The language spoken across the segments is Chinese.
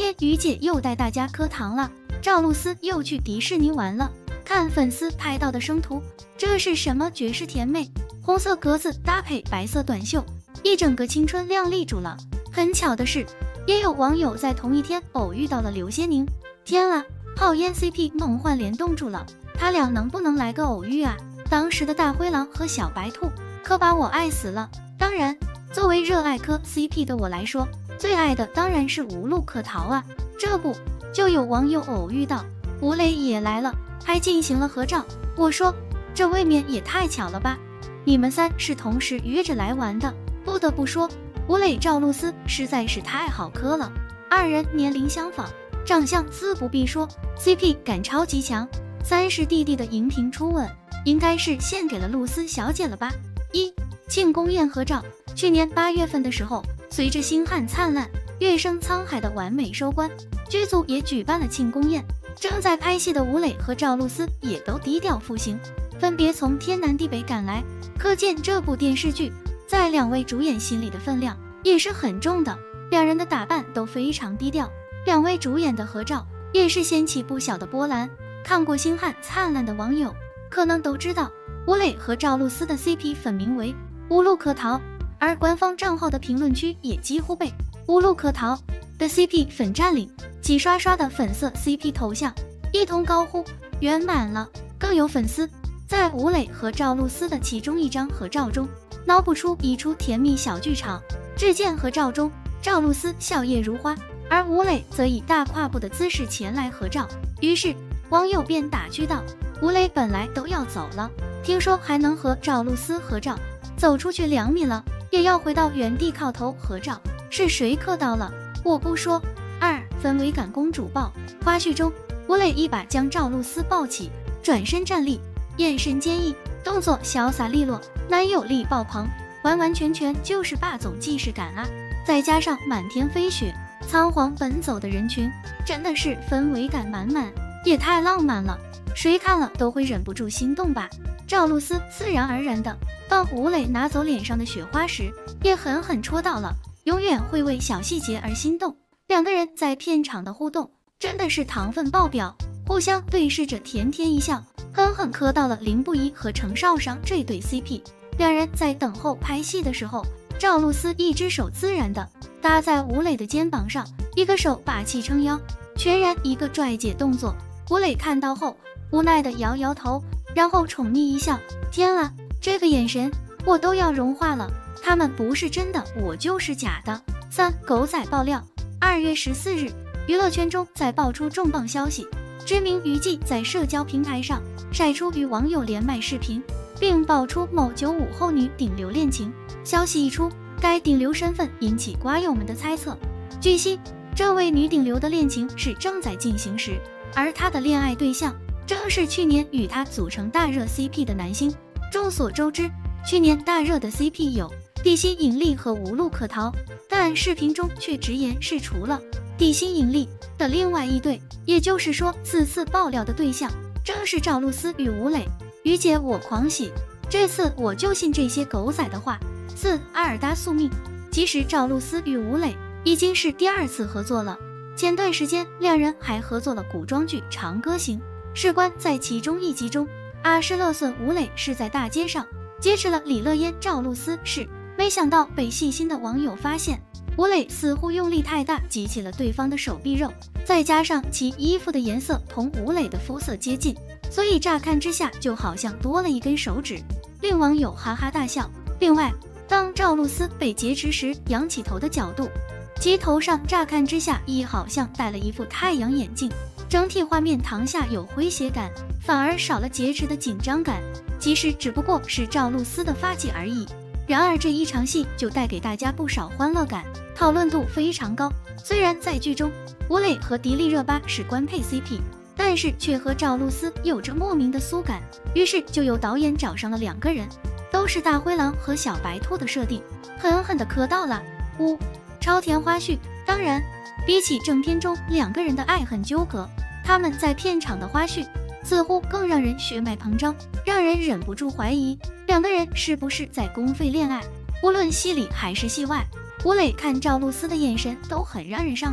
天于姐又带大家磕糖了，赵露思又去迪士尼玩了。看粉丝拍到的生图，这是什么绝世甜妹？红色格子搭配白色短袖，一整个青春靓丽住了。很巧的是，也有网友在同一天偶遇到了刘些宁。天啊，炮烟 CP 梦幻联动住了，他俩能不能来个偶遇啊？当时的大灰狼和小白兔可把我爱死了。当然，作为热爱磕 CP 的我来说，最爱的当然是无路可逃啊。这不，就有网友偶遇到吴磊也来了，还进行了合照。我说，这未免也太巧了吧？你们仨是同时约着来玩的。不得不说，吴磊赵露思实在是太好磕了，二人年龄相仿，长相自不必说， CP 感超级强。30弟弟的荧屏初吻应该是献给了露思小姐了吧。庆功宴合照。去年8月份的时候，随着星汉灿烂乐声沧海的完美收官，剧组也举办了庆功宴。正在拍戏的吴磊和赵露思也都低调赴行，分别从天南地北赶来，可见这部电视剧在2位主演心里的分量也是很重的。两人的打扮都非常低调，2位主演的合照也是掀起不小的波澜。看过星汉灿烂的网友可能都知道，吴磊和赵露思的 CP 粉名为无路可逃，而官方账号的评论区也几乎被无路可逃的 CP 粉占领，几刷刷的粉色 CP 头像一同高呼圆满了。更有粉丝在吴磊和赵露思的其中一张合照中脑补出一出甜蜜小剧场。只见合照中赵露思笑靥如花，而吴磊则以大跨步的姿势前来合照。于是网友便打趣道，吴磊本来都要走了，听说还能和赵露思合照，走出去2米了也要回到原地靠头合照，是谁磕到了？我不说。氛围感公主抱。花絮中，吴磊一把将赵露思抱起，转身站立，眼神坚毅，动作潇洒利落，男友力爆棚，完完全全就是霸总既视感啊！再加上满天飞雪，仓皇奔走的人群，真的是氛围感满满，也太浪漫了，谁看了都会忍不住心动吧。赵露思自然而然的帮吴磊拿走脸上的雪花时，也狠狠戳到了永远会为小细节而心动。2个人在片场的互动真的是糖分爆表，互相对视着甜甜一笑，狠狠磕到了林不疑和程少商这对 CP。 2人在等候拍戏的时候，赵露思一只手自然的搭在吴磊的肩膀上，一个手霸气撑腰，全然一个拽姐动作。吴磊看到后无奈的摇摇头，然后宠溺一笑，天啊，这个眼神我都要融化了，他们不是真的，我就是假的。狗仔爆料，2月14日，娱乐圈中再爆出重磅消息，知名娱记在社交平台上晒出与网友连麦视频，并爆出某95后女顶流恋情。消息一出，该顶流身份引起瓜友们的猜测。据悉，这位女顶流的恋情是正在进行时，而她的恋爱对象正是去年与她组成大热 CP 的男星。众所周知，去年大热的 CP 有地心引力和无路可逃，但视频中却直言是除了地心引力的另外一对，也就是说此次爆料的对象正是赵露思与吴磊。于姐我狂喜，这次我就信这些狗仔的话。阿尔达宿命。即使赵露思与吴磊已经是第2次合作了，前段时间2人还合作了古装剧《长歌行》，事关在其中一集中，阿诗勒隼吴磊是在大街上劫持了李乐嫣赵露思时，没想到被细心的网友发现，吴磊似乎用力太大激起了对方的手臂肉，再加上其衣服的颜色同吴磊的肤色接近，所以乍看之下就好像多了一根手指，令网友哈哈大笑。另外，当赵露思被劫持时仰起头的角度，其头上乍看之下亦好像戴了一副太阳眼镜，整体画面堂下有诙谐感，反而少了劫持的紧张感。其实只不过是赵露思的发髻而已。然而这一场戏就带给大家不少欢乐感，讨论度非常高。虽然在剧中吴磊和迪丽热巴是官配 CP， 但是却和赵露思有着莫名的酥感，于是就有导演找上了2个人，都是大灰狼和小白兔的设定，狠狠的磕到了。超甜花絮。当然，比起正片中2个人的爱恨纠葛，他们在片场的花絮似乎更让人血脉膨胀，让人忍不住怀疑2个人是不是在公费恋爱。无论戏里还是戏外，吴磊看赵露思的眼神都很让人上头，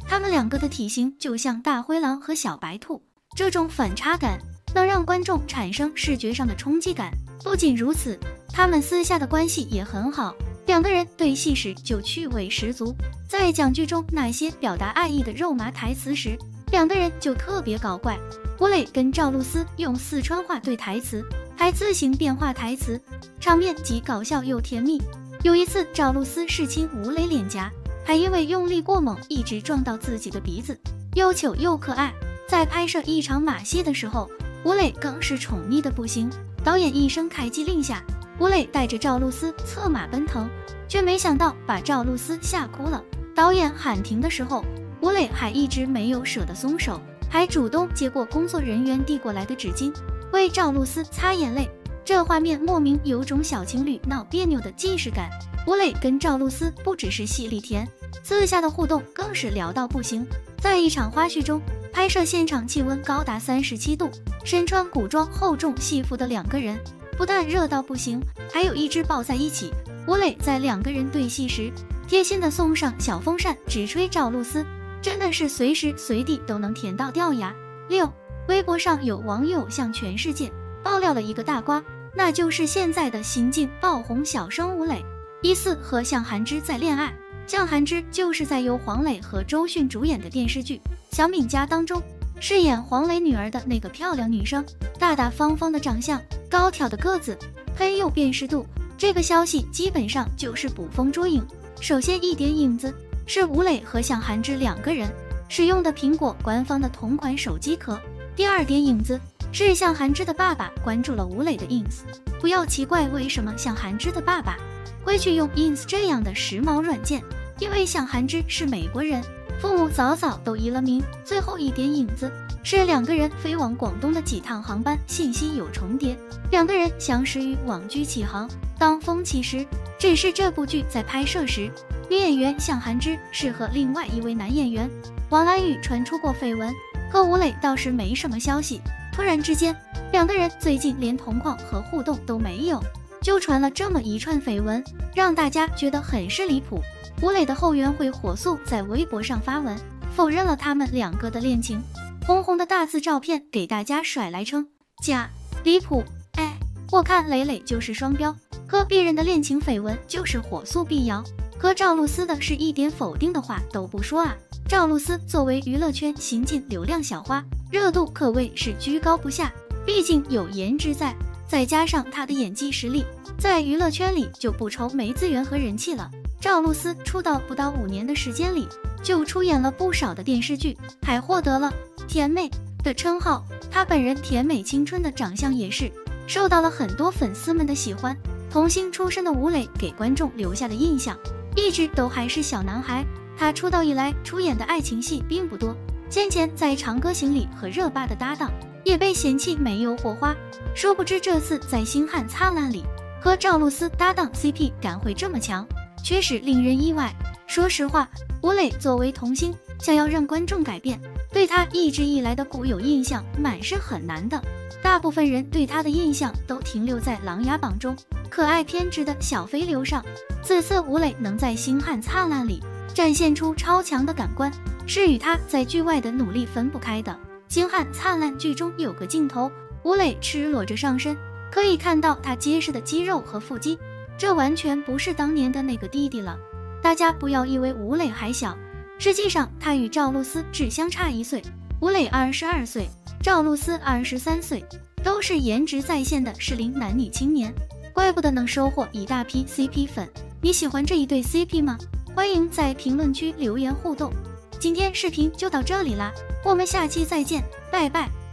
他们两个的体型就像大灰狼和小白兔，这种反差感能让观众产生视觉上的冲击感。不仅如此，他们私下的关系也很好，两个人对戏时就趣味十足。在讲剧中那些表达爱意的肉麻台词时，两个人就特别搞怪。吴磊跟赵露思用四川话对台词，还自行变化台词，场面既搞笑又甜蜜。有一次，赵露思试亲吴磊脸颊，还因为用力过猛，一直撞到自己的鼻子，又糗又可爱。在拍摄一场马戏的时候，吴磊更是宠溺的不行。导演一声开机令下，吴磊带着赵露思策马奔腾，却没想到把赵露思吓哭了。导演喊停的时候，吴磊还一直没有舍得松手，还主动接过工作人员递过来的纸巾，为赵露思擦眼泪。这画面莫名有种小情侣闹别扭的既视感。吴磊跟赵露思不只是戏里甜，私下的互动更是聊到不行。在一场花絮中，拍摄现场气温高达37度，身穿古装厚重戏服的两个人不但热到不行，还有一直抱在一起。吴磊在两个人对戏时，贴心的送上小风扇直吹赵露思，真的是随时随地都能甜到掉牙。6. 微博上有网友向全世界爆料了一个大瓜，那就是现在的新晋爆红小生吴磊疑似和向涵之在恋爱。向涵之就是在由黄磊和周迅主演的电视剧《小敏家》当中饰演黄磊女儿的那个漂亮女生，大大方方的长相，高挑的个子，很有辨识度。这个消息基本上就是捕风捉影。首先一点影子是吴磊和向涵之两个人使用的苹果官方的同款手机壳。第二点影子是向涵之的爸爸关注了吴磊的 ins。 不要奇怪为什么向涵之的爸爸会去用 ins 这样的时髦软件，因为向涵之是美国人，父母早早都移了民。最后一点影子是两个人飞往广东的几趟航班信息有重叠，两个人相识于网剧起航当风起时。只是这部剧在拍摄时，女演员向涵之是和另外一位男演员王安宇传出过绯闻，和吴磊倒是没什么消息。突然之间，两个人最近连同框和互动都没有，就传了这么一串绯闻，让大家觉得很是离谱。吴磊的后援会火速在微博上发文否认了他们两个的恋情，红红的大字照片给大家甩来称假离谱。哎，我看磊磊就是双标，和别人的恋情绯闻就是火速辟谣，和赵露思的是一点否定的话都不说啊。赵露思作为娱乐圈新晋流量小花，热度可谓是居高不下，毕竟有颜值在，再加上她的演技实力，在娱乐圈里就不愁没资源和人气了。赵露思出道不到5年的时间里，就出演了不少的电视剧，还获得了甜妹的称号。她本人甜美青春的长相也是受到了很多粉丝们的喜欢。童星出身的吴磊给观众留下的印象一直都还是小男孩，他出道以来出演的爱情戏并不多，先前在《长歌行》里和热巴的搭档也被嫌弃没有火花，殊不知这次在《星汉灿烂》里和赵露思搭档 CP 感会这么强，确实令人意外。说实话，吴磊作为童星，想要让观众改变对他一直以来的固有印象，满是很难的。大部分人对他的印象都停留在《琅琊榜》中可爱偏执的小飞流上，此次吴磊能在《星汉灿烂》里展现出超强的感官，是与他在剧外的努力分不开的。《星汉灿烂》剧中有个镜头，吴磊赤裸着上身，可以看到他结实的肌肉和腹肌，这完全不是当年的那个弟弟了。大家不要以为吴磊还小，实际上他与赵露思只相差1岁，吴磊22岁，赵露思23岁，都是颜值在线的适龄男女青年，怪不得能收获一大批 CP 粉。你喜欢这一对 CP 吗？欢迎在评论区留言互动。今天视频就到这里啦，我们下期再见，拜拜。